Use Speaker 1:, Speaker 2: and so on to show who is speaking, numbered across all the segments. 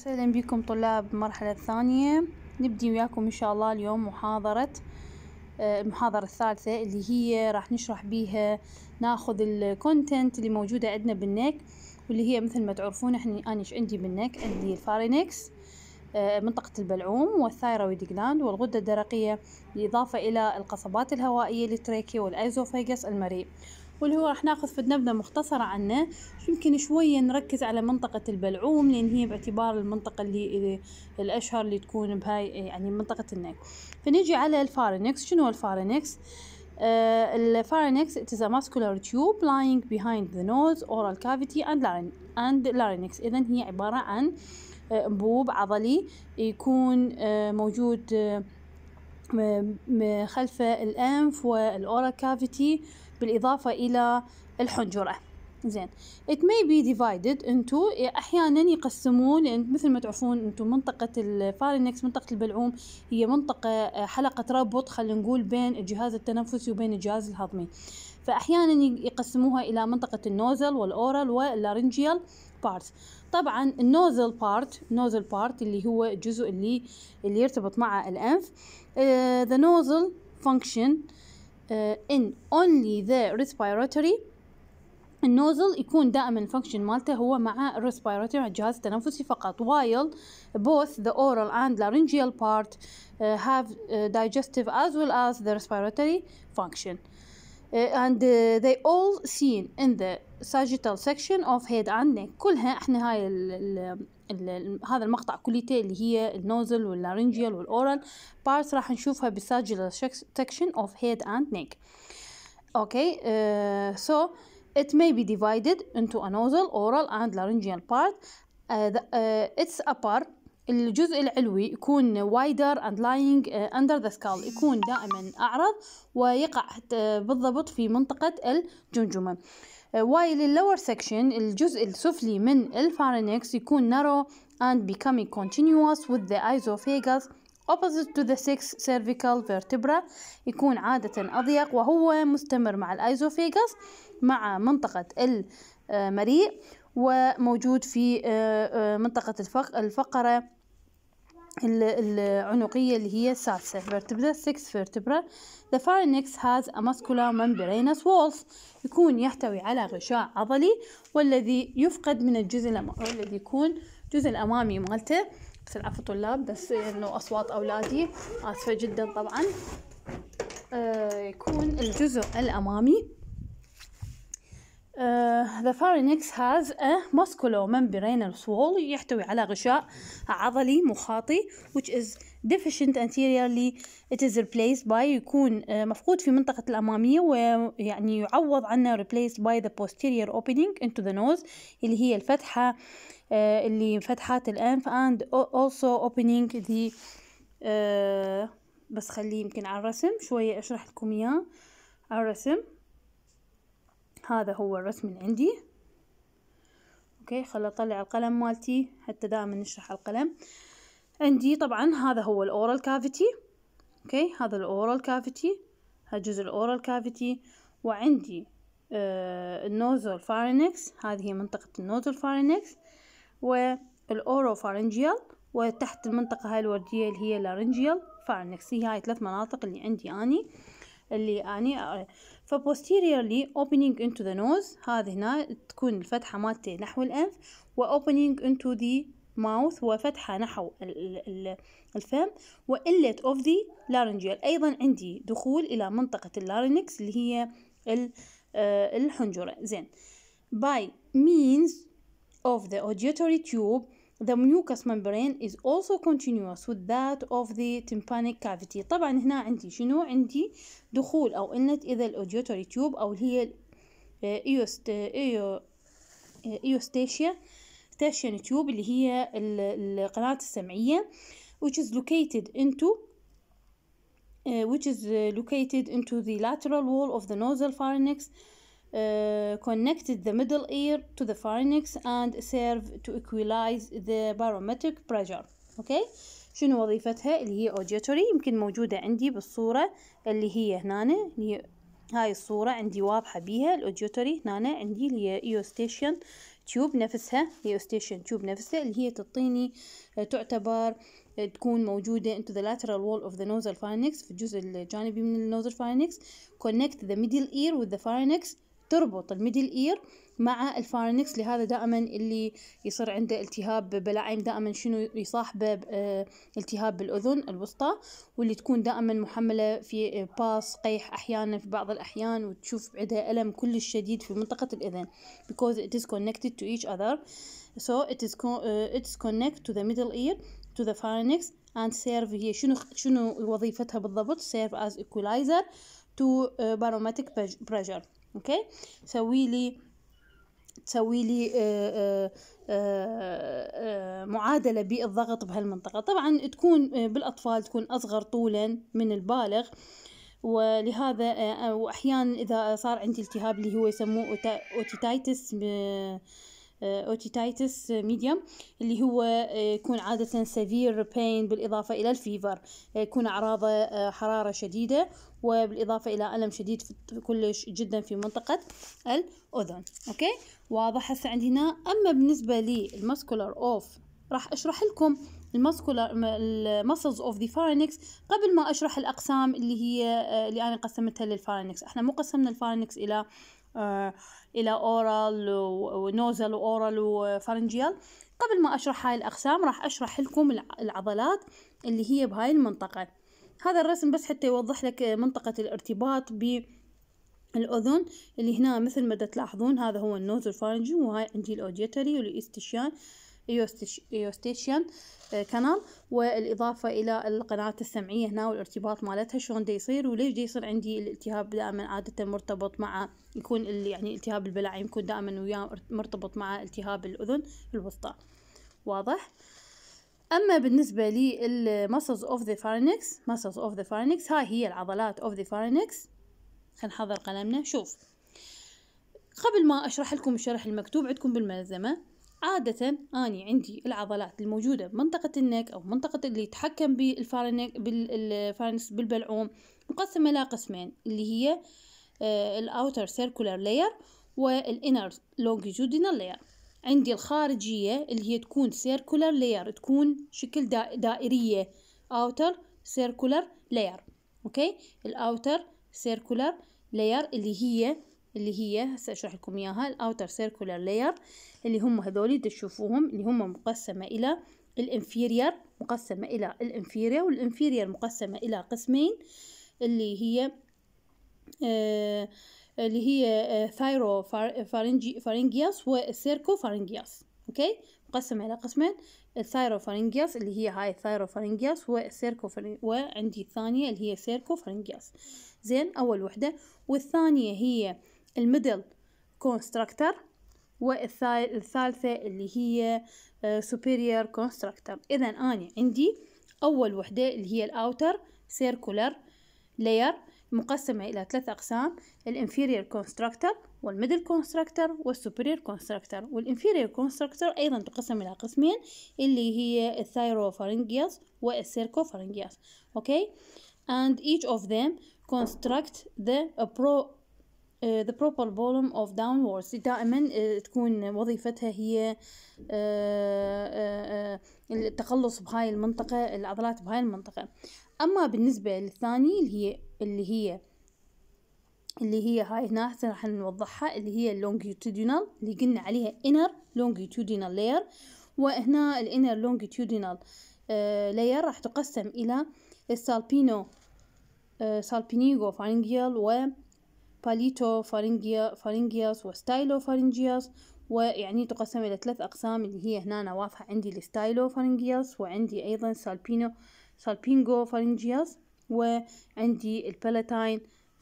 Speaker 1: أهلا بكم طلاب المرحلة الثانية. نبدي وياكم إن شاء الله اليوم المحاضرة الثالثة اللي هي راح نشرح بيها ناخذ الكونتنت اللي موجودة عندنا بالنك، واللي هي مثل ما تعرفون أنا إيش عندي بالنك. عندي الفارينكس، منطقة البلعوم والثايرويد جلاند والغدة الدرقية، بالإضافة إلى القصبات الهوائية التراكية والأيزوفيجاس المريء، واللي هو راح ناخذ في نبذة مختصرة عنه. يمكن شوية نركز على منطقة البلعوم لأن هي باعتبار المنطقة اللي الأشهر اللي تكون بهاي يعني منطقة النك. فنيجي على الفارينكس. شنو الفارينكس؟ الفارينكس it is a muscular tube lying behind the nose, oral cavity and larynx. إذن هي عبارة عن أنبوب عضلي يكون موجود خلف الأنف والأورال كافيتي بالإضافة إلى الحنجرة. زين، it may be divided into، أحيانا يقسمون، لأن مثل ما تعرفون أنتم منطقة الفارينكس، منطقة البلعوم هي منطقة حلقة ربط، خلينا نقول بين الجهاز التنفسي وبين الجهاز الهضمي. فأحيانا يقسموها إلى منطقة النوزل والأورال واللارنجيال بارت. طبعا النوزل بارت اللي هو الجزء اللي يرتبط مع الأنف. the nozzle function in only the respiratory. النوزل يكون دائما الفانكشن مالته هو مع الريسبيراتوري، مع الجهاز التنفسي فقط، while both the oral and laryngeal part have digestive as well as the respiratory function. And they all seen in the sagittal section of head and neck. كلها احنا هاي هذا المقطع كليته اللي هي النوزل واللارنجيال والأورال parts راح نشوفها بالsagittal section of head and neck. Okay, so it may be divided into a nasal, oral and laryngeal part. Its upper، الجزء العلوي يكون wider and lying under the skull، يكون دائما أعرض ويقع بالضبط في منطقة الجمجمة. while the lower section، الجزء السفلي من الفارينكس، يكون narrow and becoming continuous with the esophagus opposite to the 6 cervical vertebra، يكون عادة أضيق وهو مستمر مع الأيزوفيجاس مع منطقة المريء، وموجود في منطقة الفقرة العنقية اللي هي السادسة vertebra 6 vertebra. The pharynx has a muscular membranous walls، يكون يحتوي على غشاء عضلي، والذي يفقد من الجزء الذي يكون الجزء الأمامي مالته. بس العفو طلاب، بس إنه أصوات أولادي، آسفة جدا طبعا. يكون الجزء الأمامي. The pharynx has a musculo-membranous wall، يحتوي على غشاء عضلي مخاطي which is deficient anteriorly. It is replaced by، يكون مفقود في منطقة الأمامية، ويعني يعوض عنه replaced by the posterior opening into the nose، اللي هي الفتحة اللي فتحات الأنف، and also opening the بس خليه يمكن على الرسم شوية أشرح لكم إياه على الرسم. هذا هو الرسم اللي عندي. اوكي، خلي اطلع القلم مالتي حتى دائما نشرح القلم. عندي طبعا هذا هو الاورال كافيتي. اوكي، هذا الاورال كافيتي، هذا جزء الاورال كافيتي. وعندي النوزل فارينكس، هذه هي منطقة النوزل فارينكس، والاوروفارنجيال، وتحت المنطقة هاي الوردية اللي هي لارنجيال فارينكس. هاي 3 مناطق اللي عندي اللي فposteriorly opening into the nose، هذه هنا تكون الفتحة مالتي نحو الأنف، وopening into the mouth، وفتحة نحو الفم، وإلت of the laryngeal. أيضا عندي دخول إلى منطقة اللارينكس اللي هي الحنجرة. زين، by means of the auditory tube the mucous membrane is also continuous with that of the tympanic cavity. طبعا هنا عندي شنو؟ عندي دخول أو إنت إذا الأوديوتوري تيوب، أو هي إيوستاشيا تيوب، اللي هي القناة السمعية which is located into the lateral wall of the nasal pharynx, connected the middle ear to the pharynx and serve to equalize the barometric pressure. اوكي، شنو وظيفتها؟ اللي هي auditory، يمكن موجودة عندي بالصورة اللي هي هنا، اللي هي هاي الصورة عندي واضحة بيها. الاوديوتوري هنا عندي اللي هي ايوستيشن تيوب نفسها، اليوستيشن تيوب نفسها اللي هي تعطيني تعتبر تكون موجودة into the lateral wall of the nasal pharynx في الجزء الجانبي من النوزل pharynx. connect the middle ear with the pharynx، تربط الميدل اير مع الفارنكس. لهذا دائما اللي يصير عنده التهاب بلعيم دائما شنو يصاحبه التهاب بالاذن الوسطى، واللي تكون دائما محمله في باص قيح احيانا في بعض الاحيان، وتشوف عندها الم كلش شديد في منطقه الاذن because it is connected to each other. so it's connect to the middle ear to the pharynx and serve. هي شنو وظيفتها بالضبط؟ serve as equalizer to barometric pressure. اوكي، تسوي لي معادلة بالضغط بهالمنطقة. طبعا تكون بالاطفال تكون اصغر طولا من البالغ، ولهذا واحيانا اذا صار عندي التهاب اللي هو يسموه اوتيتايتس ميديوم، اللي هو يكون عادة سيفير بين بالإضافة إلى الفيفر، يكون أعراضه حرارة شديدة وبالإضافة إلى ألم شديد كلش جدا في منطقة الأذن. أوكي، واضح هسه عندي هنا. أما بالنسبة لي الماسكولار أوف، راح أشرح لكم المسلز اوف ذا فارنكس قبل ما أشرح الأقسام اللي أنا قسمتها للفارنكس. احنا مو قسمنا الفارنكس إلى أورال ونوزل وأورال وفارنجيال. قبل ما أشرح هاي الأقسام راح أشرح لكم العضلات اللي هي بهاي المنطقة. هذا الرسم بس حتى يوضح لك منطقة الارتباط بالأذن، اللي هنا مثل ما تلاحظون هذا هو النوزل فارنجي، وهاي عندي الأوديتري والإيوستيشيان كانال، والإضافة إلى القناة السمعية هنا والارتباط مالتها شلون دا يصير، وليش دا يصير عندي الالتهاب دائما عادة مرتبط مع يكون يعني التهاب البلعيم يكون دائما وياه مرتبط مع التهاب الأذن الوسطى. واضح؟ أما بالنسبة لي المسلز اوف ذا فارنكس، هاي هي العضلات اوف ذا فارنكس. خلينا نحضر قلمنا. شوف، قبل ما أشرح لكم الشرح المكتوب عندكم بالملزمة، عادة أني عندي العضلات الموجودة بمنطقة النك أو منطقة اللي يتحكم بالفارنكس بالبلعوم مقسمة إلى قسمين، اللي هي الأوتر سيركولار لاير والإنر لونجيتودينال لاير. عندي الخارجية اللي هي تكون سيركولار لاير، تكون شكل دائرية، أوتر سيركولار لاير. أوكي، الأوتر سيركولار لاير اللي هي هسه أشرح لكم إياها. الأوتر سيركولار لاير اللي هم هذولي تشوفوهم، اللي هم مقسمة إلى الانفيرير، والانفيرير مقسمة إلى قسمين، اللي هي ثايرو فارنجياس والسيركو فارنجياس. اوكي، مقسمة إلى قسمين، الثايرو فارنجياس اللي هي هاي الثايرو فارنجياس، والسيركو وعندي الثانية اللي هي سيركو فارنجياس. زين، أول وحدة. والثانية هي الميدل كونستراكتر، والثالثة اللي هي superior constructor. إذا أنا عندي أول وحدة اللي هي الأوتر سيركولار لاير مقسمة إلى 3 أقسام: الانفيرير كونستراكتر والميدل كونستراكتر والسوبرير كونستراكتر. والانفيرير كونستراكتر أيضا تقسم إلى قسمين، اللي هي الثايروفارنجياس والسيركوفارنجياس. أوكي، and each of them construct the proper volume of downwards. دائما تكون وظيفتها هي التخلص بهاي المنطقة، العضلات بهاي المنطقة. أما بالنسبة للثاني اللي هي هاي هنا راح نوضحها، اللي هي اللونجيتودينال اللي قلنا عليها inner longitudinal layer. وهنا الانر longitudinal layer راح تقسم إلى سالبينيغو فارنجيال وباليتو فارنجياس وستايلو فارنجياس. ويعني تقسم إلى 3 أقسام، اللي هي هنا واضحة عندي الستايلو فارنجياس، وعندي أيضا سالبينغو فارنجياس، وعندي البالاتاين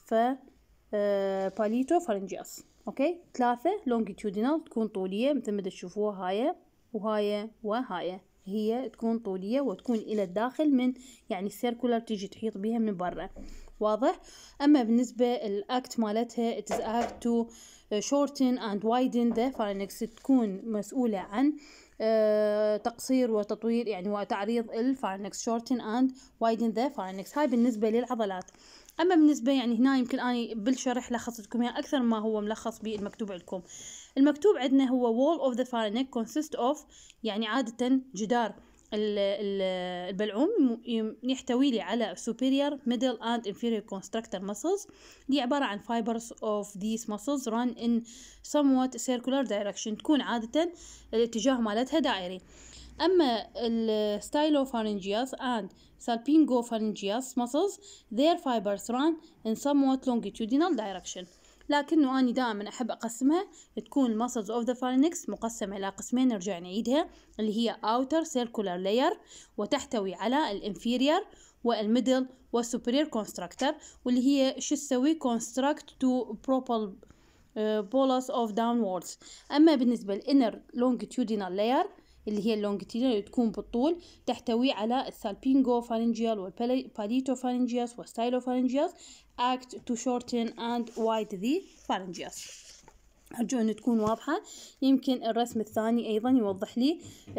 Speaker 1: باليتو فارنجياس. اوكي، 3 لونجيتودينال تكون طولية مثل ما تشوفوها، هاي وهاي هي تكون طولية وتكون إلى الداخل من يعني السيركولار تيجي تحيط بها من برا. واضح؟ أما بالنسبة الأكت مالتها it is act to shorten and widen the pharynx، تكون مسؤولة عن تقصير وتطوير يعني وتعريض الفارنكس. shorten and widen the pharynx. هاي بالنسبة للعضلات. اما بالنسبه يعني هنا يمكن اني بالشرح لخصت لكم اياه اكثر ما هو ملخص بالمكتوب عندكم. المكتوب عندنا هو wall of the pharynx consist of، يعني عاده جدار البلعوم يحتوي لي على superior middle and inferior constrictor muscles، اللي عباره عن fibers of these muscles run in somewhat circular direction، تكون عاده الاتجاه مالتها دائري. أما stylopharyngeus and salpingopharyngeus muscles their fibers run in somewhat longitudinal direction. لكنه أنا دائما أحب أقسمها، تكون muscles of the pharynx مقسمة إلى قسمين، نرجع نعيدها، اللي هي outer circular layer وتحتوي على الانفيرير والميدل والسوبرير constrictor، واللي هي شو تسوي construct to propel bolus of downwards. أما بالنسبة للinner longitudinal layer اللي هي اللونجيتيودينال اللي تكون بالطول، تحتوي على السالبينجوفارنجيال والباليتوفارنجيوس والستايلوفارنجيوس act to shorten and widen the pharyngeus. أرجو أن تكون واضحة. يمكن الرسم الثاني أيضا يوضح لي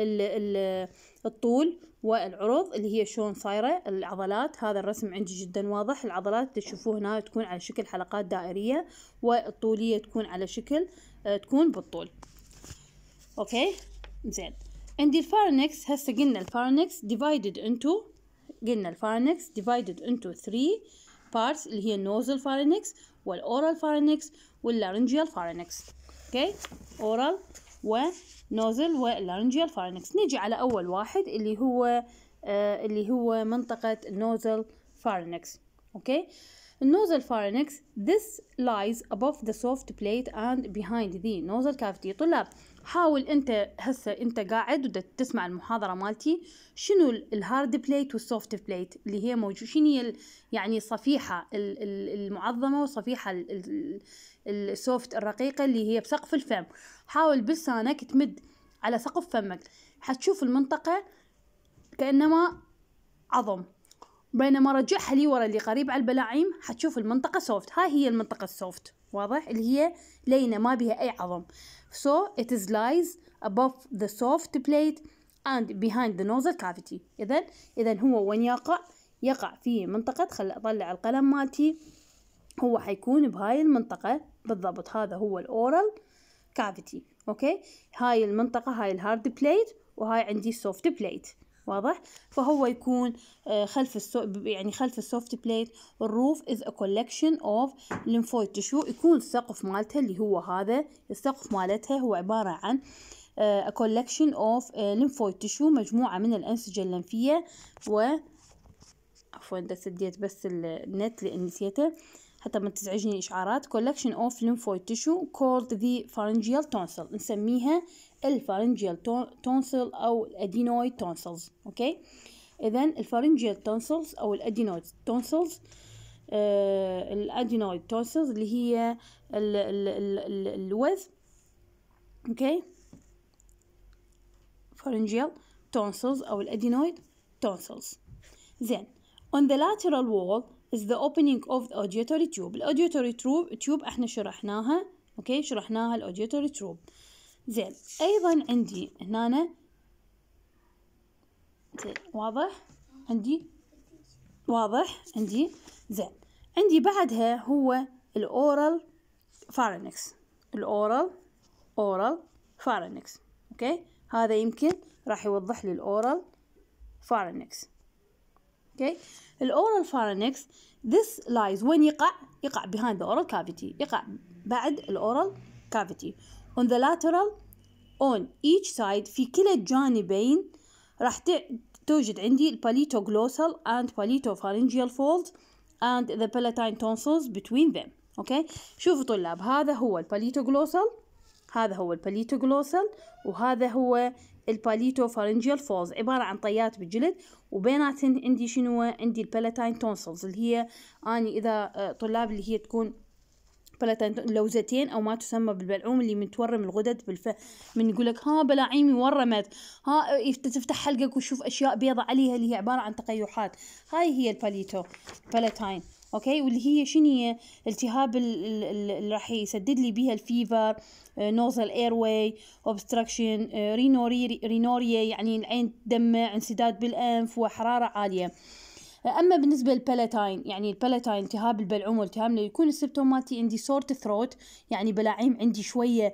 Speaker 1: الطول والعرض اللي هي شلون صايرة العضلات. هذا الرسم عندي جدا واضح، العضلات اللي تشوفوه هنا تكون على شكل حلقات دائرية، والطولية تكون على شكل تكون بالطول. أوكي زين. عندي الفارنكس، هسه قلنا الفارنكس divided into 3 parts اللي هي النوزل فارنكس والأورال فارنكس واللارنجيال فارنكس. اوكي، أورال ونوزل واللارنجيال فارنكس. نيجي على أول واحد اللي هو منطقة النوزل فارنكس. اوكي، النوزل pharynx this lies above the soft plate and behind the nasal cavity. طلاب حاول انت قاعد وتسمع المحاضرة مالتي، شنو الهارد بليت والسوفت بليت اللي هي موجود، شنو هي يعني الصفيحة المعظمة والصفيحة السوفت الرقيقة اللي هي بسقف الفم. حاول بلسانك تمد على سقف فمك، حتشوف المنطقة كأنما عظم، بينما رجعها لي ورا اللي قريب على البلاعيم حتشوف المنطقة سوفت. هاي هي المنطقة السوفت، واضح، اللي هي لينة ما بها أي عظم. So it is lies above the soft plate and behind the nasal cavity. إذن هو وين يقع في منطقة، خل أطلع القلم مالتي، هو حيكون بهاي المنطقة بالضبط. هذا هو الأورال كافيتي. أوكي، هاي المنطقة هاي الهارد بليت، وهاي عندي السوفت بليت، واضح. فهو يكون خلف السوفت بليت. الروف is a collection of lymphoid tissue، يكون السقف مالتها اللي هو هذا السقف مالتها هو عبارة عن a collection of lymphoid tissue، مجموعة من الأنسجة الليمفية عفوا ده سديت بس النت لأن نسيته حتى ما تزعجني الإشعارات. collection of lymphoid tissue called the pharyngeal tonsil، نسميها الفارنجيال تونسل أو الأدينويد تونسلز. أوكي، إذن الفارنجيال تونسلز أو الأدينويد تونسلز، الأدينويد تونسلز اللي هي الوذ. أوكي، فارنجيال تونسلز أو الأدينويد تونسلز. زين، on the lateral wall is the opening of the auditory tube. الأوديوتوري تيوب احنا شرحناها. أوكي، شرحناها الأوديوتوري تيوب. زين، أيضا عندي هنا زين واضح عندي زين، عندي بعدها هو الأورال فارنكس. أورال فارنكس. أوكي، هذا يمكن راح يوضح لي الأورال فارنكس. أوكي، الأورال فارنكس this lies وين يقع behind the oral cavity، يقع بعد الأورال cavity. on the lateral on each side، في كلا الجانبين راح توجد عندي الباليتوغلوسال and palato-pharyngeal folds and the palatine tonsils between them. اوكي، شوفوا طلاب، هذا هو الباليتوغلوسال وهذا هو الباليتوفارنجيال فولز، عبارة عن طيات بالجلد، وبيناتهن عندي شنو؟ عندي البالاتاين تونسلز اللي هي اني اذا طلاب اللي هي تكون لوزتين او ما تسمى بالبلعوم اللي متورم الغدد من يقول لك ها بلاعيمي ورمت، ها تفتح حلقك وتشوف اشياء بيضة عليها اللي هي عبارة عن تقيحات. هاي هي البالاتاين. اوكي، واللي هي شنو هي؟ التهاب اللي راح يسدد لي بيها الفيفر، نوزل ايرواي اوبستراكشن، رينوريا يعني العين تدمع، انسداد بالانف وحرارة عالية. اما بالنسبه للبالاتاين، يعني البالاتاين التهاب البلعوم والتهاب اللي يكون السيمبتوم مالتي عندي سورت ثروت، يعني بلاعيم عندي شويه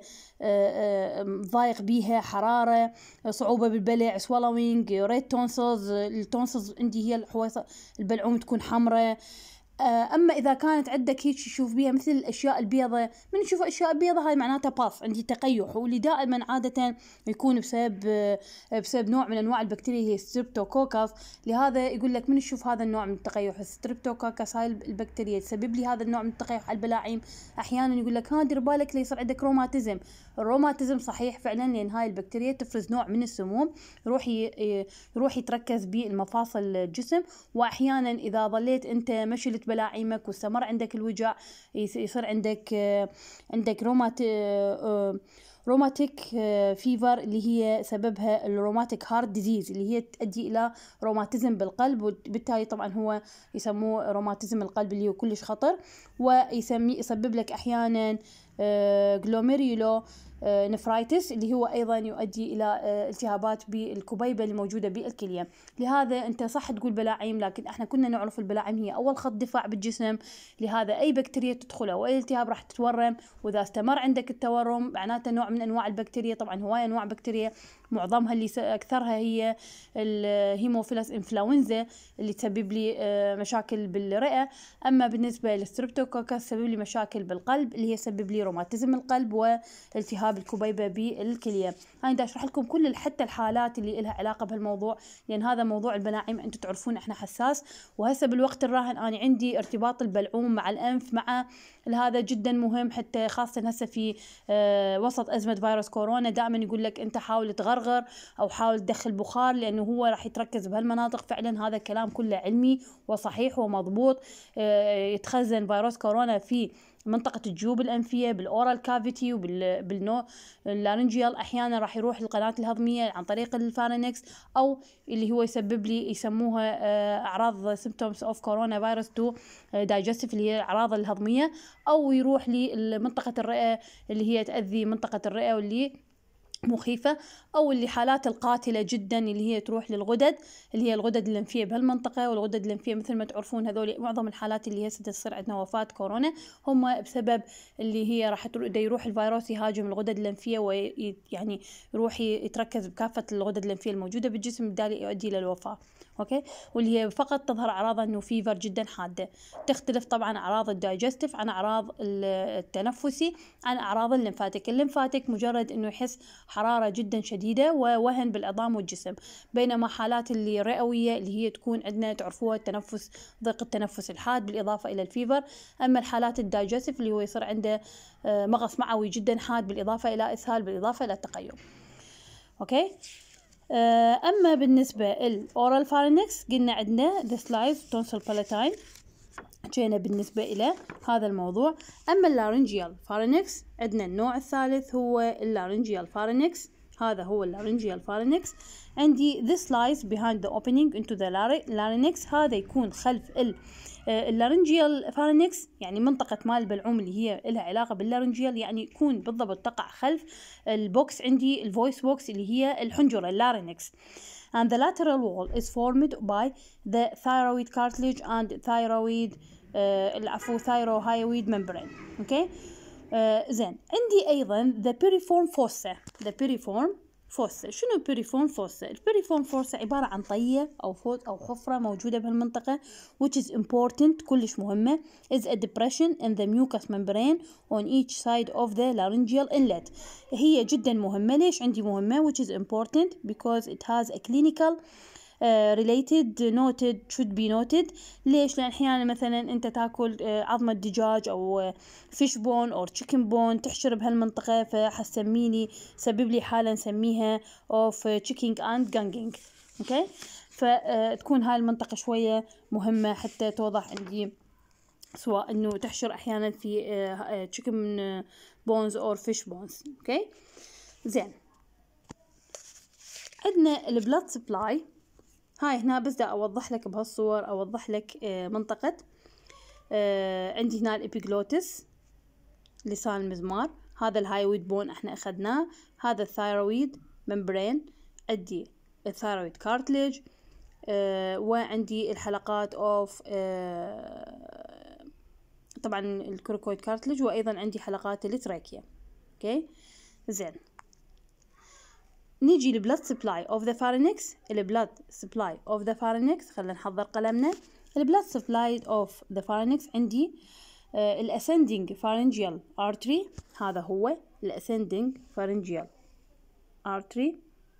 Speaker 1: ضايق بيها، حراره، صعوبه بالبلع، swallowing، ريد تونسلز، التونسلز عندي هي الحويصه البلعوم تكون حمراء. اما اذا كانت عندك هيك تشوف بيها مثل الاشياء البيضة، من نشوف اشياء بيضة هاي معناتها باف، عندي تقيح، واللي دائما عادة يكون بسبب نوع من انواع البكتيريا هي ستريبتوكوكس. لهذا يقول لك من نشوف هذا النوع من التقيح الستريبتوكوكس، هاي البكتيريا تسبب لي هذا النوع من التقيح على البلاعيم. احيانا يقول لك ها دير بالك ليصير عندك روماتيزم. الروماتيزم صحيح فعلا، لان هاي البكتيريا تفرز نوع من السموم يروح يتركز بالمفاصل الجسم، واحيانا اذا ظليت انت مشلت بلاعيمك واستمر عندك الوجع يصير عندك روماتيك فيفر، اللي هي سببها الروماتيك هارت ديزيز، اللي هي تؤدي الى روماتيزم بالقلب، وبالتالي طبعا هو يسموه روماتيزم القلب اللي هو كلش خطر، يسبب لك احيانا جلوميريولو نفرايتس، اللي هو أيضا يؤدي إلى التهابات بالكبيبة الموجودة بالكلية. لهذا أنت صح تقول بلاعيم، لكن احنا كنا نعرف البلاعيم هي أول خط دفاع بالجسم، لهذا أي بكتيريا تدخل أو أي التهاب راح تتورم، وإذا استمر عندك التورم معناته نوع من أنواع البكتيريا. طبعا هواية أنواع بكتيريا، معظمها اللي أكثرها هي الهيموفيلس إنفلونزا اللي تسبب لي مشاكل بالرئة. أما بالنسبة للستريبتوكوكس تسبب لي مشاكل بالقلب، اللي هي تسبب لي روماتيزم القلب والتهاب الكبيبة بالكلية. هاي دا أشرح لكم كل حتى الحالات اللي لها علاقة بهالموضوع، لأن هذا موضوع البلاعيم أنتم تعرفون إحنا حساس، وهسه بالوقت الراهن أنا عندي ارتباط البلعوم مع الأنف مع هذا جدا مهم، حتى خاصة هسه في وسط أزمة فيروس كورونا. دائما يقول لك أنت حاول تغرغر أو حاول تدخل بخار، لأنه هو راح يتركز بهالمناطق. فعلا هذا كلام كله علمي وصحيح ومضبوط. يتخزن فيروس كورونا في منطقة الجيوب الأنفية، بالأورال كافيتي وباللارنجيال. أحيانا راح يروح للقناة الهضمية عن طريق الفارينكس، أو اللي هو يسبب لي يسموها أعراض symptoms of coronavirus 2 digestive، اللي هي الأعراض الهضمية، أو يروح لمنطقة الرئة اللي هي تأذي منطقة الرئة واللي مخيفة، أو اللي حالات القاتلة جدا اللي هي تروح للغدد، اللي هي الغدد الليمفية بهالمنطقة. والغدد الليمفية مثل ما تعرفون هذول معظم الحالات اللي هسه تصير عندنا وفاة كورونا هم بسبب اللي هي راح يروح الفيروس يهاجم الغدد الليمفية، ويعني يروح يتركز بكافة الغدد الليمفية الموجودة بالجسم، بالتالي يؤدي إلى الوفاة. اوكي، واللي هي فقط تظهر اعراضها انه فيفر جدا حاده. تختلف طبعا اعراض الدايجستيف عن اعراض التنفسي عن اعراض الليمفاتيك مجرد انه يحس حراره جدا شديده ووهن بالعظام والجسم، بينما حالات اللي رئويه اللي هي تكون عندنا تعرفوها التنفس، ضيق التنفس الحاد بالاضافه الى الفيفر. اما الحالات الدايجستيف اللي هو يصير عنده مغص معوي جدا حاد بالاضافه الى اسهال بالاضافه الى التقيؤ. اوكي، أما بالنسبة الأورال فارينكس قلنا عندنا the slice tonsil palatine، جينا بالنسبة إلى هذا الموضوع. أما اللارنجيال فارينكس عندنا النوع الثالث هو اللارنجيال فارينكس. هذا هو اللارنجيال فارينكس. عندي this lies behind the opening into the larynx، هذا يكون خلف اللارنجيال فارينكس، يعني منطقة مال البلعوم اللي هي لها علاقة باللارنجيال، يعني يكون بالضبط تقع خلف البوكس عندي الفويس بوكس اللي هي الحنجرة اللارينكس. and the lateral wall is formed by the thyroid cartilage and thyrohyoid membrane. اوكي، زين. عندي ايضا the piriform fossa. شنو piriform fossa؟ البيريفورم fossa عبارة عن طية أو حفرة موجودة بهالمنطقة which is important، كلش مهمة، is a depression in the mucous membrane on each side of the laryngeal inlet. هي جدا مهمة. ليش عندي مهمة which is important؟ because it has a clinical should be noted. ليش؟ لأن أحيانا مثلا أنت تاكل عظمة دجاج أو fish bone أو chicken bone تحشر بهالمنطقة، فحسميني سبب لي حالة نسميها of checking and ganging. أوكي، فتكون هاي المنطقة شوية مهمة حتى توضح عندي، سواء إنه تحشر أحيانا في chicken bones أو fish bones. أوكي، زين. عندنا البلاد سبلاي. هاي هنا بس دا أوضح لك بهالصور، أوضح لك منطقة عندي هنا الإبيغلوتس لسان المزمار، هذا الهايويد بون احنا أخذناه، هذا الثايرويد ممبرين، عندي الثايرويد كارتليج، وعندي الحلقات اوف طبعا الكروكويد كارتلج، وايضا عندي حلقات التراكيا. اوكي زين، نيجي لبلاد سبلاي اوف ذا فارينكس. البلاد سبلاي اوف ذا فارينكس، خلينا نحضر قلمنا. البلاد سبلاي اوف ذا فارينكس عندي الاسندنج فارنجيال ارتري، هذا هو الاسندنج فارنجيال ارتري.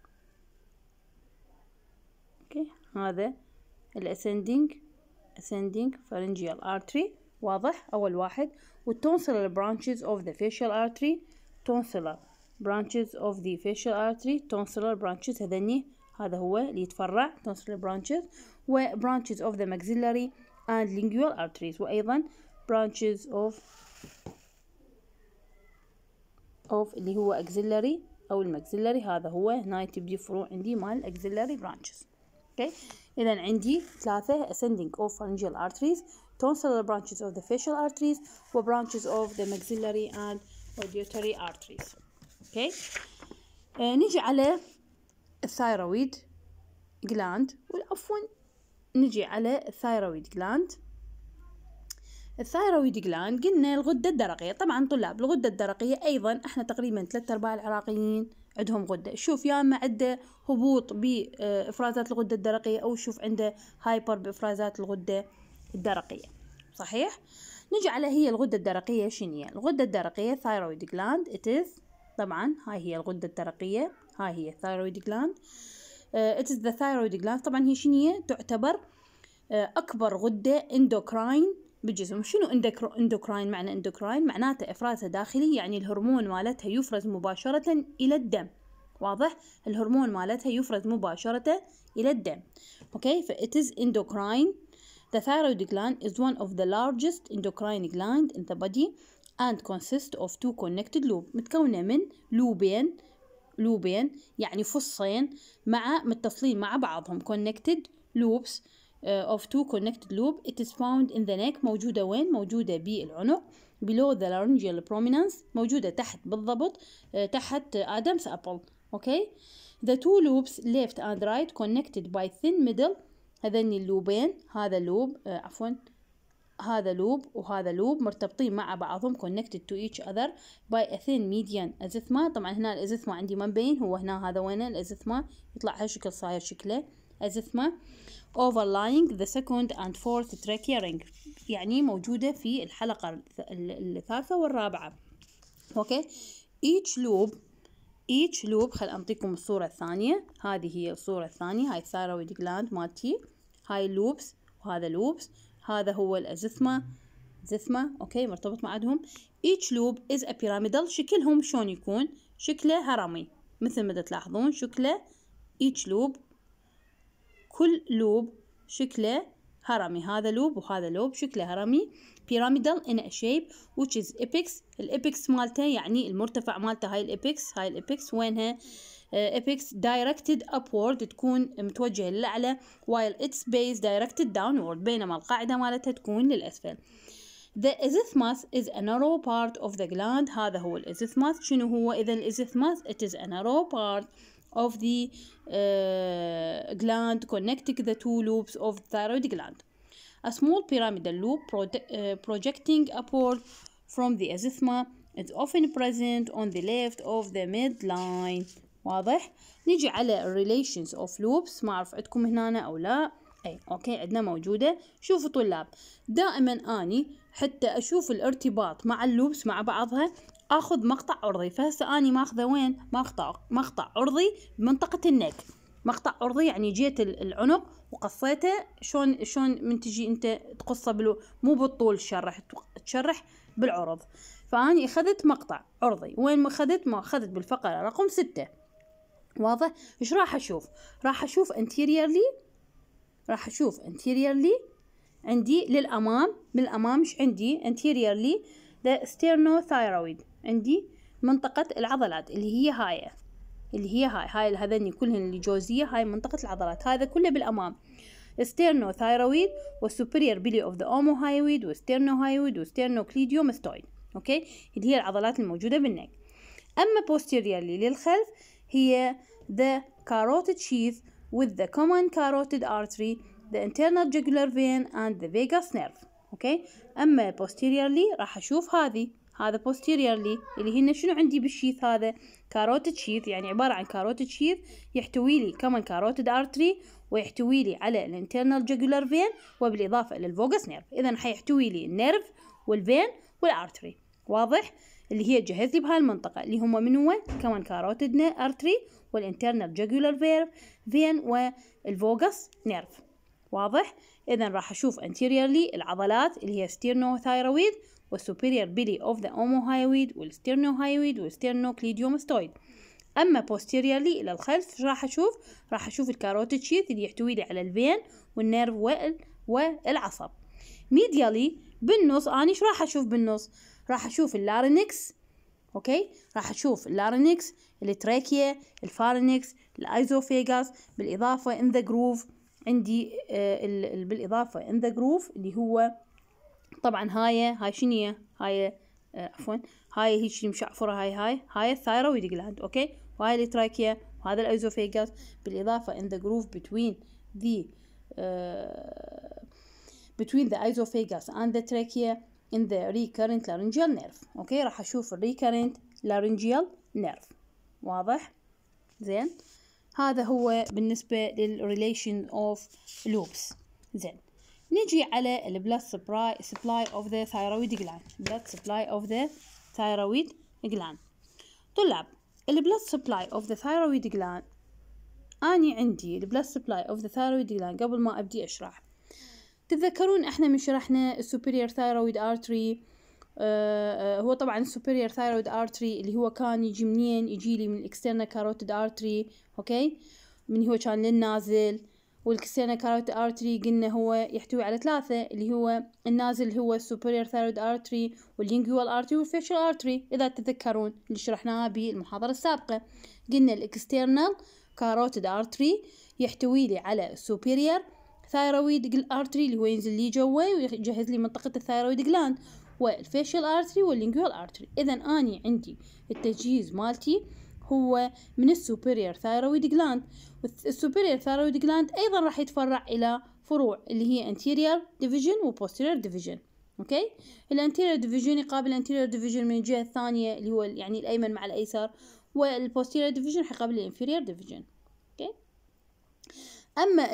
Speaker 1: اوكي هذا الاسندنج فارنجيال ارتري، واضح اول واحد. والتونسلر برانشز اوف ذا فيشيال ارتري، تونسلر branches of the facial artery، tonsillar branches هذني، هذا هو اللي يتفرع tonsillar branches. و branches of the maxillary and lingual arteries، وأيضا branches of اللي هو axillary أو الماكسيلاري، هذا هو هنا تبدي فروع عندي مال axillary branches. okay. إذا عندي ثلاثة ascending of pharyngeal arteries، tonsillar branches of the facial arteries، و branches of the maxillary and auditory arteries. اوكي نيجي على الثايرويد جلاند، عفوا نيجي على الثايرويد جلاند. الثايرويد جلاند قلنا الغدة الدرقية. طبعا طلاب الغدة الدرقية أيضا احنا تقريبا 3/4 العراقيين عندهم غدة. شوف يا اما عنده هبوط بإفرازات الغدة الدرقية، أو شوف عنده هايبر بإفرازات الغدة الدرقية. صحيح؟ نيجي على هي الغدة الدرقية شنية؟ الغدة الدرقية ثايرويد جلاند it is، طبعا هاي هي الغدة الدرقية، هاي هي thyroid gland. it is the thyroid gland. طبعا هي شنية؟ تعتبر أكبر غدة اندوكراين بالجسم. شنو اندوكراين؟ معنى اندوكراين معناته إفرازها داخلي، يعني الهرمون مالتها يفرز مباشرة إلى الدم. واضح؟ الهرمون مالتها يفرز مباشرة إلى الدم. اوكي ف it is endocrine. The thyroid gland is one of the largest endocrine gland in the body and consists of two connected loops. متكونة من لوبين يعني فصين متصلين مع بعضهم. connected loops of two connected loop. It is found in the neck. موجودة وين؟ موجودة بالعنق. below the laryngeal prominence، موجودة تحت بالضبط تحت Adam's apple. okay. the two loops left and right connected by thin middle. هذين اللوبين، هذا لوب هذا لوب وهذا لوب مرتبطين مع بعضهم connected to each other by a thin median azithma. طبعا هنا الازثما عندي ما مبين، هو هنا هذا وين الازثما، يطلع هالشكل صاير شكله azithma overlying the second and fourth trachea ring، يعني موجودة في الحلقة الثالثة والرابعة. اوكي each loop خل أنطيكم الصورة الثانية. هذه هي الصورة الثانية، هاي الثايرويد جلاند مالتي، هاي اللوبس وهذا لوبس، هذا هو الأزثما اوكي مرتبط معهم. each loop is a pyramidal. شكلهم شلون يكون؟ شكله هرمي مثل ما تلاحظون شكله each loop، كل لوب شكله هرمي، هذا لوب وهذا لوب شكله هرمي. pyramidal in a shape which is apex. الابيكس مالته يعني المرتفع مالته، هاي الابيكس وينها؟ apex directed upward، تكون متوجهة للأعلى، while its base directed downward، بينما القاعدة مالتها تكون للأسفل. The isthmus is a narrow part of the gland. هذا هو الاسثماس. شنو هو إذا الاسثماس؟ It is a narrow part of the gland connecting the two loops of the thyroid gland. A small pyramidal loop projecting upward from the isthma is often present on the left of the midline. واضح؟ نيجي على relations of loops، ما أعرف عندكم هنا أو لا. أي أوكي عندنا موجودة. شوفوا طلاب، دائما أني حتى أشوف الارتباط مع اللوبس مع بعضها أخذ مقطع عرضي. فهسه أني ماخذه وين؟ مقطع عرضي بمنطقة النك. مقطع عرضي يعني جيت العنق وقصيته. شلون من تجي أنت تقصه مو بالطول تشرح بالعرض. فأني أخذت مقطع عرضي. وين ما أخذت بالفقرة رقم 6. واضح؟ إيش راح أشوف؟ راح أشوف anteriorly عندي للأمام. بالأمام إيش عندي؟ anteriorly the sternothyroid، عندي منطقة العضلات اللي هي هاي هذني كلهن اللي جوزية، هاي منطقة العضلات، هذا كله بالأمام. sternothyroid والsuperior belly of the omohyoid والsternohyoid والsternocleidomastoid. اوكي اللي هي العضلات الموجودة بالنك. أما posteriorly للخلف هي the carotid sheath with the common carotid artery, the internal jugular vein and the vagus nerve. اوكي. اما posteriorly راح اشوف هذا posteriorly اللي هنا شنو عندي بالشيث هذا carotid sheath، يعني عبارة عن carotid sheath يحتوي لي common carotid artery ويحتوي لي على الانترنال jugular vein وبالإضافة إلى الفوغس نيرف. إذا حيحتوي لي النيرف والفين والارتري. واضح؟ اللي هي تجهز لي بهاي المنطقة اللي هم من هو كمان كاروتيد ارتري والانترنال جاجولار فين والفوغس نيرف. واضح؟ إذا راح أشوف anteriorly العضلات اللي هي ستيرنوثايرويد والسوبيريور بيلي اوف ذا اوموهايويد والستيرنوهايويد والستيرنوكليديوماستويد. أما posteriorly إلى الخلف راح أشوف الكاروتيد شيث اللي يحتوي لي على الفين والنيرف والعصب. medially بالنص أنا إيش راح أشوف بالنص؟ راح أشوف اللارينكس. أوكي، راح أشوف اللارينكس، التراكيا، الفارينكس، الأيزوفيغاس، بالإضافة in the groove عندي بالإضافة in the groove اللي هو طبعا هاي شنو هاي عفوا هاي هيك مشعفرة هاي الثايرويد جلاند. أوكي، وهاي التراكيا وهذا الأيزوفيغاس، بالإضافة in the groove between the esophagus and the trachea in the recurrent laryngeal nerve. اوكي، راح اشوف recurrent laryngeal nerve. واضح؟ زين، هذا هو بالنسبة للrelation of loops. زين، نجي على blood supply of the thyroid gland. blood supply of the thyroid gland. طلاب، blood supply of the thyroid gland، أني عندي blood supply of the thyroid gland قبل ما أبدي أشرح. تتذكرون احنا من شرحنا السوبيريور ثايرويد ارتري، هو طبعا السوبيريور ثايرويد ارتري اللي هو كان يجي منين؟ يجي لي من الاكسترنال كاروتيد ارتري. اوكي، من هو كان للنازل، والاكسترنال كاروتيد ارتري قلنا هو يحتوي على 3 اللي هو النازل اللي هو السوبيريور ثايرويد ارتري واللينجوال ارتري والفيشل ارتري. اذا تتذكرون اللي شرحناها بالمحاضرة السابقة، قلنا الاكسترنال كاروتيد ارتري يحتوي لي على السوبيريور ثايرويد ارتري اللي هو ينزل لي جوا ويجهز لي منطقة الثايرويد جلاند، والفيشل ارتري واللينجوال ارتري. اذا اني عندي التجهيز مالتي هو من السوبيريور ثايرويد جلاند، والسوبيريور ثايرويد جلاند ايضا راح يتفرع الى فروع اللي هي anterior division و posterior division. اوكي، الانتيريور ديفيجن يقابل الانتيريور ديفيجن من الجهة الثانية اللي هو يعني الايمن مع الايسر، والبوستيريور ديفيجن حيقابل الانفيريور ديفيجن. اوكي، اما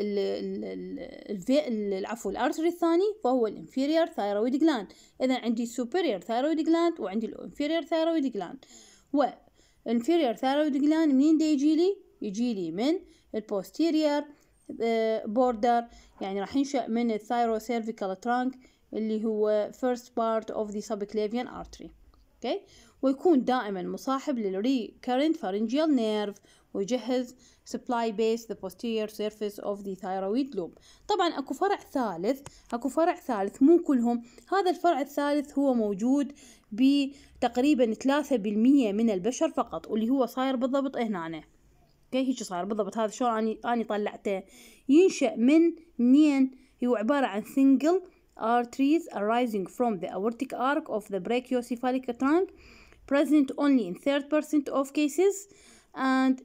Speaker 1: العفو الارتري الثاني فهو الانفيريور ثايرويد جلاند. اذا عندي السوبيريور ثايرويد جلاند وعندي الانفيريور ثايرويد جلاند. والانفيريور ثايرويد جلاند منين دا يجي لي من البوستيريور بوردر، يعني راح ينشأ من الثايروسيرفيكال ترانك اللي هو first part of the subclavian artery. اوكي، ويكون دائما مصاحب للrecurrent pharyngeal nerve ويجهز supply base the posterior surface of the thyroid lobe. طبعا اكو فرع ثالث مو كلهم. هذا الفرع الثالث هو موجود بتقريبا 3% من البشر فقط، واللي هو صاير بالضبط هنا. اوكي، هيك صاير بالضبط. هذا شلون اني طلعته؟ ينشأ منين؟ هو عبارة عن single arteries arising from the aortic arc of the brachiocephalic trunk, present only in 30% of cases, and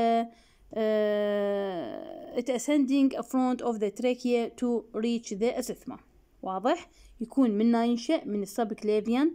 Speaker 1: it ascending front of the trachea to reach the azythma. واضح؟ يكون منا ينشأ من السبكليفيان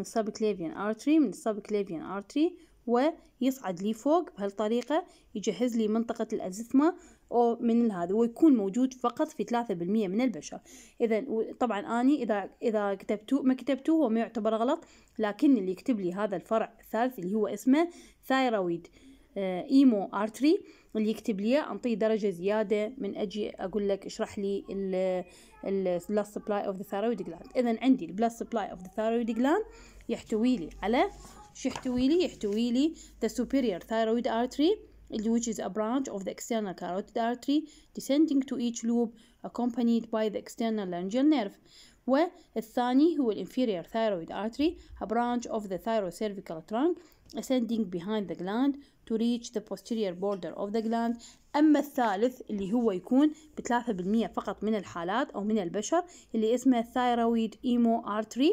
Speaker 1: artery ويصعد لي فوق بهالطريقة، يجهز لي منطقة الأزثمة أو من هذا، ويكون موجود فقط في 3% من البشر. إذا طبعا أني إذا ما كتبتوه هو ما يعتبر غلط، لكن اللي يكتب لي هذا الفرع الثالث اللي هو اسمه ثايرويد ايمو ارتري، اللي يكتب لي انطيه درجة زيادة من اجي اقول لك اشرح لي البلاد سبلاي اوف ذا ثايرويد جلاند. اذا عندي البلاد سبلاي اوف ذا ثايرويد جلاند يحتوي لي على شو؟ يحتوي لي the superior thyroid artery which is a branch of the external carotid artery descending to each lobe accompanied by the external laryngeal nerve. والثاني هو inferior thyroid artery, a branch of the thyrocervical trunk ascending behind the gland to reach the posterior border of the gland. أما الثالث اللي هو يكون ب3% فقط من الحالات أو من البشر اللي اسمه thyroid emo artery،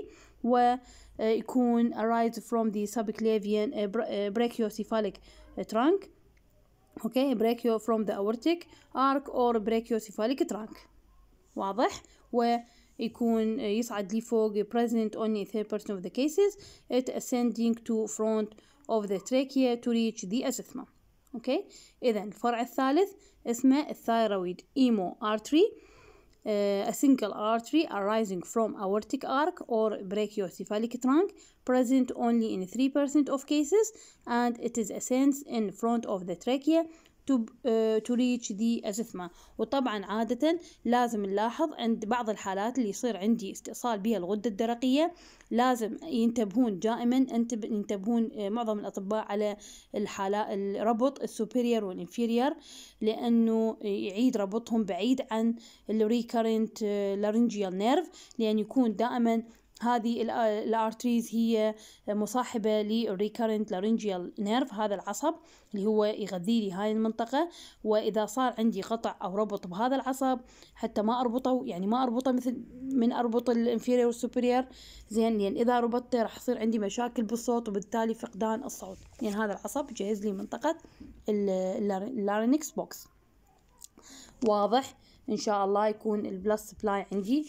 Speaker 1: ويكون arise from the subclavian brachiocephalic trunk اوكي brachial from the aortic arc or brachiocephalic trunk. واضح؟ ويكون يصعد لفوق present only in 30% of the cases it ascending to front of the trachea to reach the azythma. اوكي اذا الفرع الثالث اسمه الثايرويد ايمو artery, a single artery arising from aortic arc or brachiocephalic trunk present only in 3% of cases and it is ascends in front of the trachea to reach the azythma. وطبعا عادة لازم نلاحظ عند بعض الحالات اللي يصير عندي استئصال بها الغدة الدرقية لازم ينتبهون دائما ينتبهون معظم الأطباء على الحالات الربط السوبيريور والانفيريور لأنه يعيد ربطهم بعيد عن الريكارنت لارنجيال نيرف لأن يكون دائما هذه الارتريز هي مصاحبة للريكارنت لارنجيال نيرف هذا العصب اللي هو يغذي لي هاي المنطقة. وإذا صار عندي قطع أو ربط بهذا العصب حتى ما أربطه يعني ما أربطه مثل من أربط الانفيريور والسوبريور زين لأن إذا ربطته راح يصير عندي مشاكل بالصوت وبالتالي فقدان الصوت لأن هذا العصب يجهز لي منطقة اللارينكس بوكس. واضح؟ إن شاء الله يكون البلس سبلاي عندي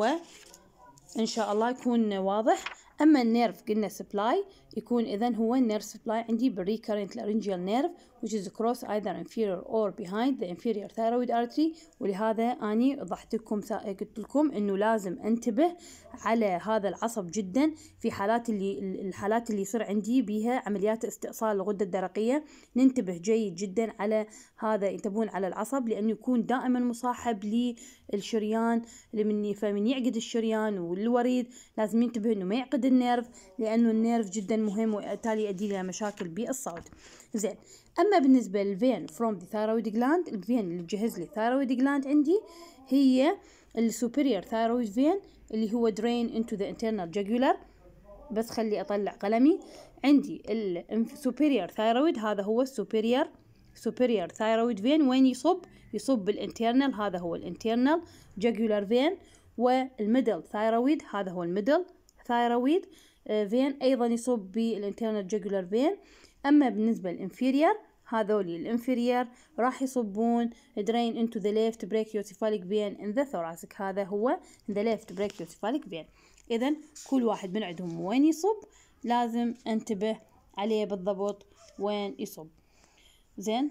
Speaker 1: وإن شاء الله يكون واضح. أما النيرف قلنا سبلاي يكون إذن هو النيرف سبلاي عندي بالريكارنت لارنجيال نيرف which is across either inferior or behind the inferior thyroid artery. ولهذا أني وضحت لكم قلت لكم إنه لازم أنتبه على هذا العصب جدا في الحالات اللي يصير عندي بها عمليات استئصال الغدة الدرقية ننتبه جيد جدا على هذا. ينتبهون على العصب لأنه يكون دائما مصاحب للشريان فمن يعقد الشريان والوريد لازم ينتبه إنه ما يعقد النيرف لأنه النيرف جدا مهم وبالتالي يؤدي إلى مشاكل بالصوت. زين أما بالنسبة للفين from the thyroid gland الفين اللي تجهز لي thyroid gland عندي هي السوبيريور thyroid vein اللي هو drain into the internal jugular. بس خلي أطلع قلمي. عندي السوبيريور thyroid هذا هو السوبيريور thyroid vein وين يصب بالانترنال هذا هو الانترنال jugular vein. والميدل thyroid هذا هو الميدل thyroid vein أيضا يصب بالانترنال jugular vein. أما بالنسبة للإنفيريور هذولي الإنفيريور راح يصبون drain into the left brachiocephalic vein in the thoracic. هذا هو the left brachiocephalic vein. إذن كل واحد من عندهم وين يصب لازم انتبه عليه بالضبط وين يصب. زين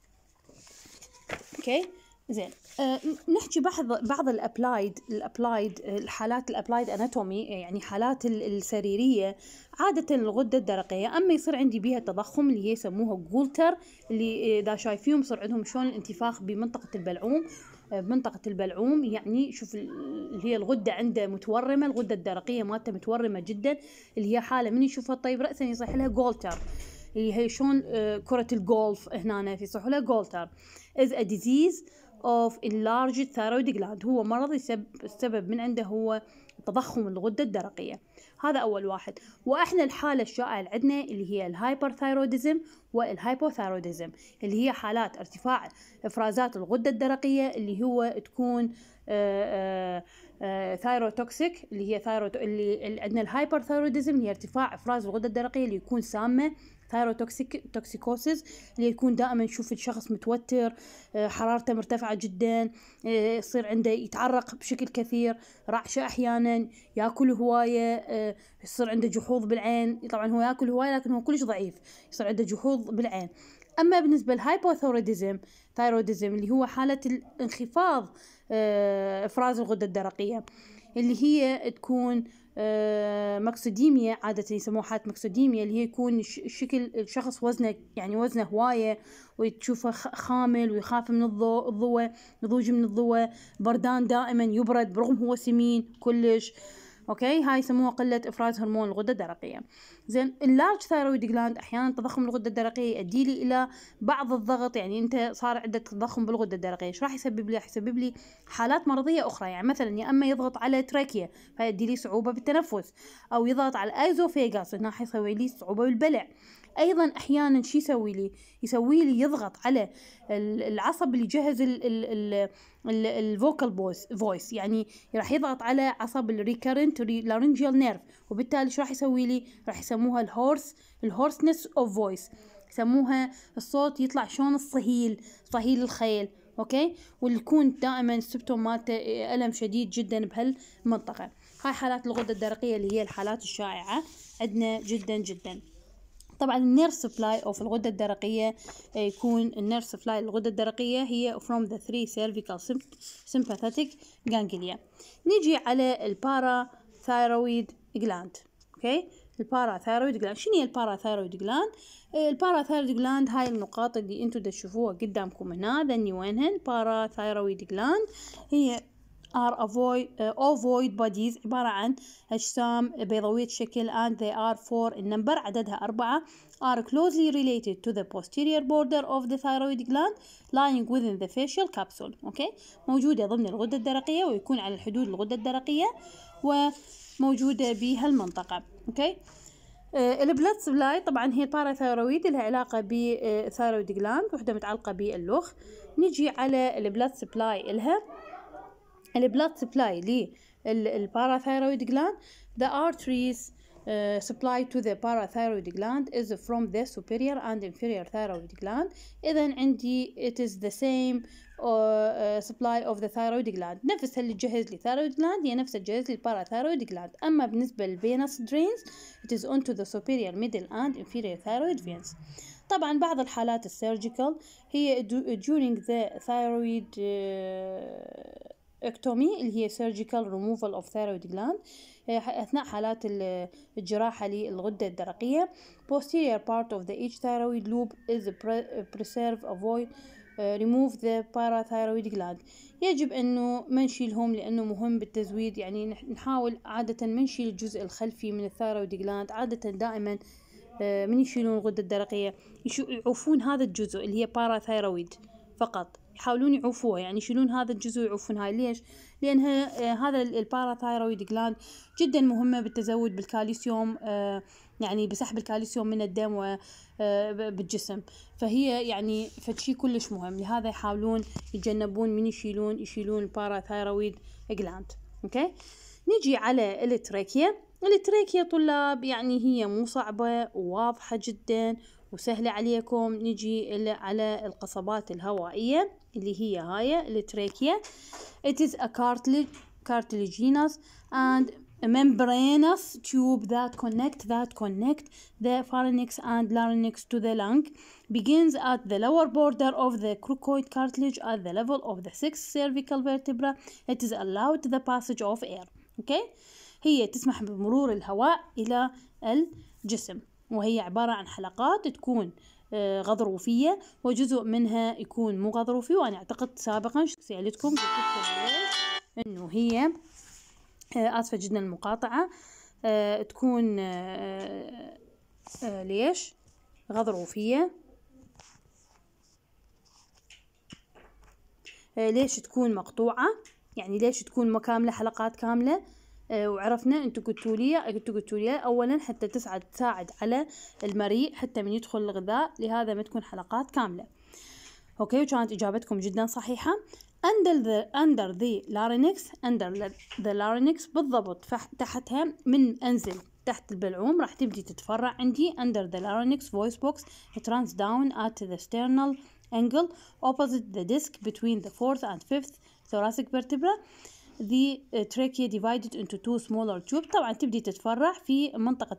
Speaker 1: اوكي زين نحكي بعض الابلايد الحالات الابلايد اناتومي يعني حالات السريريه عاده الغده الدرقيه. اما يصير عندي بيها تضخم اللي هي يسموها جولتر اللي اذا شايفيهم يصير عندهم شلون الانتفاخ بمنطقه البلعوم يعني شوف اللي هي الغده عنده متورمه الغده الدرقيه مالته متورمه جدا اللي هي حاله من يشوفها طيب راسا يصيح لها جولتر اللي هي شلون كره الجولف هنا في يصيحوا لها جولتر is a disease of enlarged thyroid gland. هو مرض السبب من عنده هو تضخم الغدة الدرقية. هذا أول واحد. وإحنا الحالة الشائعة اللي عندنا اللي هي الهايبرثايروديزم والهايبوثايروديزم اللي هي حالات ارتفاع إفرازات الغدة الدرقية اللي هو تكون ثايروتوكسيك اللي هي اللي عندنا الهايبرثايروديزم اللي هي ارتفاع إفراز الغدة الدرقية اللي يكون سامة توكسيكوسيس اللي يكون دائما نشوف الشخص متوتر حرارته مرتفعة جدا يصير عنده يتعرق بشكل كثير رعشة أحيانا يأكل هواية يصير عنده جحوظ بالعين. طبعا هو يأكل هواية لكن هو كلش ضعيف يصير عنده جحوظ بالعين. أما بالنسبة للهايبوثايروديزم اللي هو حالة الانخفاض إفراز الغدة الدرقية اللي هي تكون مكسوديميا عادة يسموها حالة مكسوديميا اللي هي يكون شكل الشخص وزنه هواية وتشوفه خامل ويخاف من الضوء يضوج من الضوء بردان دائما يبرد برغم هو سمين كلش. اوكي هاي يسموها قلة افراز هرمون الغدة الدرقية. زين اللارج ثايرويد جلاند احيانا تضخم الغدة الدرقية يؤدي لي الى بعض الضغط يعني انت صار عندك تضخم بالغدة الدرقية ايش راح يسبب لي؟ راح يسبب لي حالات مرضية اخرى يعني مثلا يا اما يضغط على تراكيا فيؤدي لي صعوبة بالتنفس او يضغط على الايزوفيغاس هنا حيسوي لي صعوبة بالبلع. ايضا احيانا شي يسوي لي يضغط على العصب اللي يجهز الفوكال فويس يعني راح يضغط على عصب الريكارنت لارنجيال نيرف وبالتالي شو راح يسوي لي؟ راح يسموها الهورسنس اوف فويس يسموها الصوت يطلع شلون الصهيل، صهيل الخيل. اوكي، واللي يكون دائما السبتوم مالته ألم شديد جدا بهالمنطقة. هاي حالات الغدة الدرقية اللي هي الحالات الشائعة عندنا جدا جدا. طبعا النيرف سبلاي او في الغدة الدرقية يكون النيرف سبلاي الغدة الدرقية هي from the 3 cervical sympathetic ganglia. نيجي على البارا ثايرويد جلاند. اوكي، البارا ثايرويد جلاند. شنو هي البارا ثايرويد جلاند؟ البارا ثايرويد جلاند هاي النقاط اللي انتم تشوفوها قدامكم هنا، ذني وينهن؟ بارا ثايرويد جلاند هي are ovoid bodies، عبارة عن أجسام بيضاوية الشكل and they are 4 in number، عددها 4، are closely related to the posterior border of the thyroid gland lying within the facial capsule. أوكي، موجودة ضمن الغدة الدرقية ويكون على الحدود الغدة الدرقية وموجودة بهالمنطقة. أوكي، البلاد سبلاي طبعا هي الباراثايرويد لها علاقة بالثايرويد جلاند، وحدة متعلقة باللخ. نجي على البلاد سبلاي إلها البلاد سبلاي للباراثايرويد جلاند. The arteries supply to the parathyroid gland is from the superior and inferior thyroid gland. إذن عندي it is the same supply of the thyroid gland، نفس اللي تجهز لي thyroid gland هي نفس اللي تجهز لي parathyroid gland. أما بالنسبة للvenous drains it is onto the superior middle and inferior thyroid veins. طبعا بعض الحالات السيرجيكال هي during the thyroid ectomy اللي هي surgical removal of thyroid gland، أثناء حالات الجراحة للغدة الدرقية. posterior part of the each thyroid lobe is preserved avoid remove the parathyroid gland. يجب أنه ما نشيلهم لأنه مهم بالتزويد، يعني نحاول عادة ما نشيل الجزء الخلفي من الثايرويد جلاند. عادة دائما من يشيلون الغدة الدرقية يعوفون هذا الجزء اللي هي باراثايرويد فقط، يحاولون يعوفوها، يعني يشيلون هذا الجزء ويعوفون هاي. ليش؟ لأنها هذا الباراثايرويد جلاند جدا مهمة بالتزود بالكالسيوم، يعني بسحب الكالسيوم من الدم وبالجسم، فهي يعني فشي كلش مهم. لهذا يحاولون يتجنبون من يشيلون الباراثايرويد جلاند. اوكي، نجي على التراكية. التراكية طلاب يعني هي مو صعبة وواضحة جدا وسهلة عليكم. نجي على القصبات الهوائية اللي هي هاي التراكية. It is a cartilaginous and a membranous tube that connect the pharynx and larynx to the lung. Begins at the lower border of the cricoid cartilage at the level of the 6th cervical vertebra. It is allowed the passage of air. Okay? هي تسمح بمرور الهواء إلى الجسم، وهي عبارة عن حلقات تكون غضروفية وجزء منها يكون مو غضروفي. وأنا أعتقد سابقا سألتكم إنه هي آسفة جدا المقاطعة تكون ليش غضروفية، ليش تكون مقطوعة، يعني ليش تكون كاملة حلقات كاملة. وعرفنا انتو قلتوا لي اولا حتى تساعد على المريء حتى من يدخل الغذاء، لهذا ما تكون حلقات كاملة. اوكي، وكانت اجابتكم جدا صحيحة. under the larynx بالضبط تحتها، من انزل تحت البلعوم راح تبدي تتفرع عندي under the larynx voice box. It runs down at the sternal angle opposite the disc between the 4th and 5th thoracic vertebra. The trachea divided into 2 smaller tubes. طبعا تبدي تتفرع في منطقة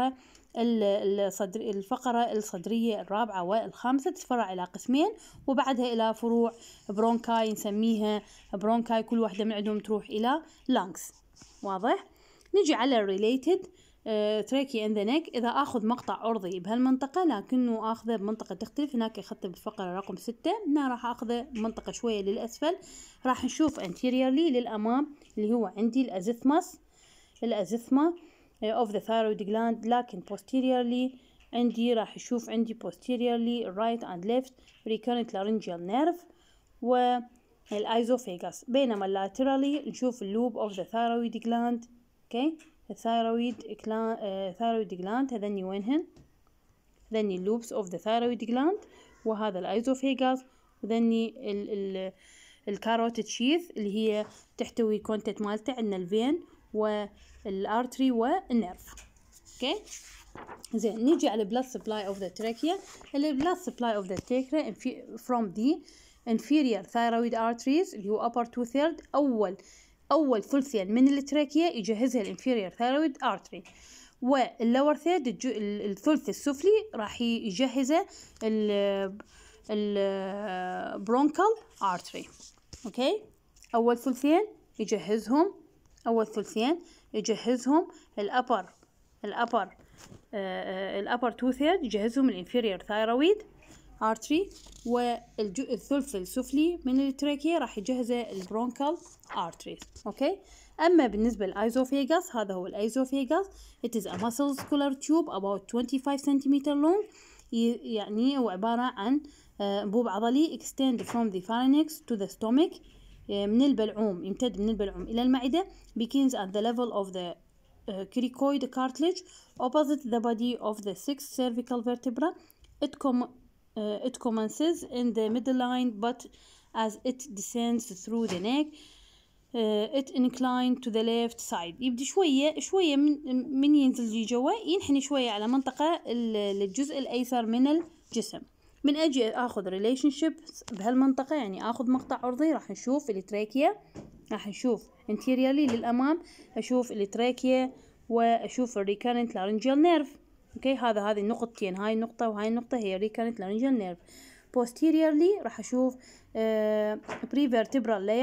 Speaker 1: الفقرة الصدرية الرابعة والخامسة، تتفرع إلى قسمين وبعدها إلى فروع برونكاي نسميها برونكاي، كل واحدة من عندهم تروح إلى lungs. واضح؟ نجي على related trachea in the neck. إذا أخذ مقطع عرضي بهالمنطقة لكنه أخذه بمنطقة تختلف، هناك أخذته بالفقرة رقم 6، هنا راح أخذه بمنطقة شوية للأسفل. راح نشوف anteriorly للأمام اللي هو عندي الأزثمة of the thyroid gland، لكن posteriorly عندي راح يشوف عندي posteriorly right and left recurrent laryngeal nerve والأيزوفيغاس، بينما laterally نشوف اللوب of the thyroid gland. okay. الثايرويد gland هذني وينهن؟ هذني اللوبس of the thyroid gland، وهذا الأيزوفيغاس، وذني الكاروتيد شيث اللي هي تحتوي كونتنت مالته، عندنا الفين والارتري والنيرف. اوكي زين. نيجي على blood supply of the trachea. blood supply of the trachea from the inferior thyroid arteries اللي هو upper 2/3. أول ثلثين من التراكية يجهزها الانفيريور ثايرويد artery، واللور ثيرد الثلث السفلي راح يجهزه البرونكال artery. اوكي أول ثلثين يجهزهم الأبر 2/3 يجهزهم الانفيريور ثايرويد artery، والثلث السفلي من التراكية راح يجهزه البرونكال arteries. اوكي. اما بالنسبة للأيزوفيغاس، هذا هو الأيزوفيغاس. it is a muscular tube about 25 cm long. يعني هو عبارة عن أنبوب عضلي extend from the pharynx to the stomach. من البلعوم، يمتد من البلعوم إلى المعدة. begins at the level of the cricoid cartilage opposite the body of the 6th cervical vertebra. It commences in the midline, but as it descends through the neck, it inclines to the left side. يبدي شوية من ينزل جوا، ينحني شوية على منطقة الجزء الأيسر من الجسم. من أجي أخذ relationship بهالمنطقة، يعني أخذ مقطع عرضي، راح نشوف التراكية، راح نشوف anteriorly للأمام، أشوف التراكية، وأشوف recurrent laryngeal nerve. اوكي هذه النقطتين، هاي النقطة وهاي النقطة هي recurrent laryngeal nerve. posteriorly راح أشوف prevertebral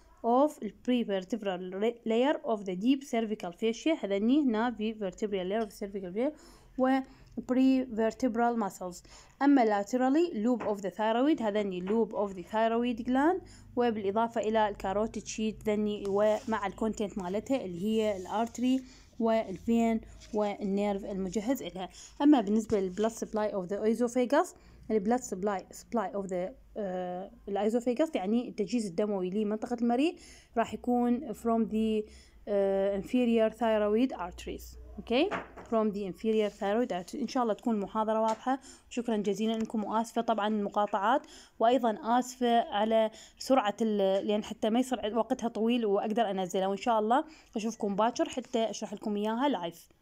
Speaker 1: layer of the deep cervical fascia. هذني هنا prevertebral layer of the cervical fascia و prevertebral muscles. أما laterally loop of the thyroid، هذني loop of the thyroid gland، وبالإضافة إلى الكاروتيد شيت ذني، ومع الكونتنت مالتها اللي هي الارتري والفين والنيرف المجهز لها. أما بالنسبة للبلاد سبلاي أوف ذا إيزوفيغاس، البلاد سبلاي أوف ذا الإيزوفيغاس يعني التجهيز الدموي لمنطقة المريء راح يكون from the inferior thyroid arteries. اوكي from the inferior thyroid arteries. إن شاء الله تكون المحاضرة واضحة. شكرا جزيلا لكم، وآسفة طبعا المقاطعات، وأيضا آسفة على سرعة لأن حتى ما يصير وقتها طويل وأقدر أنزلها، وإن شاء الله أشوفكم باكر حتى أشرح لكم إياها لايف.